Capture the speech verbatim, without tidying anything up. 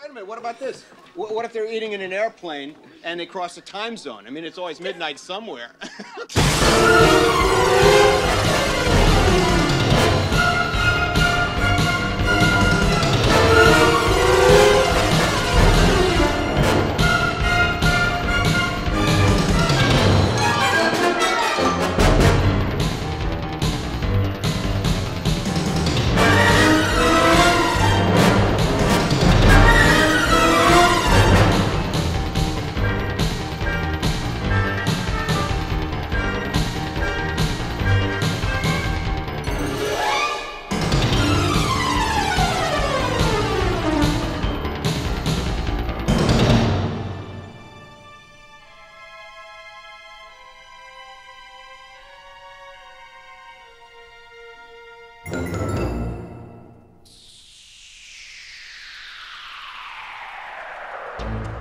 wait a minute, what about this? What, what if they're eating in an airplane and they cross a time zone? I mean, it's always midnight somewhere. Thank you.